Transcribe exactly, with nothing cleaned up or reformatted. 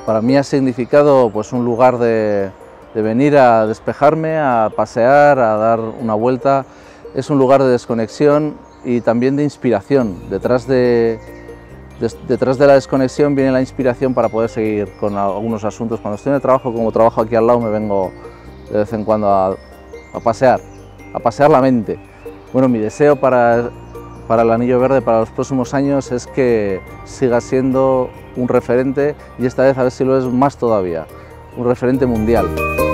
Para mí ha significado pues, un lugar de, de venir a despejarme, a pasear, a dar una vuelta. Es un lugar de desconexión y también de inspiración. Detrás de, de, detrás de la desconexión viene la inspiración para poder seguir con algunos asuntos. Cuando estoy en el trabajo, como trabajo aquí al lado, me vengo de vez en cuando a, a pasear, a pasear la mente. Bueno, mi deseo para, para el Anillo Verde para los próximos años es que siga siendo un referente y esta vez a ver si lo es más todavía, un referente mundial.